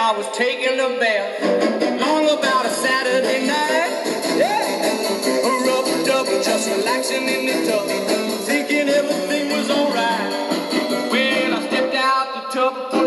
I was taking a bath. Long about a Saturday night. Yeah. Rub-a-dub, just relaxing in the tub, thinking everything was alright. When I stepped out the tub,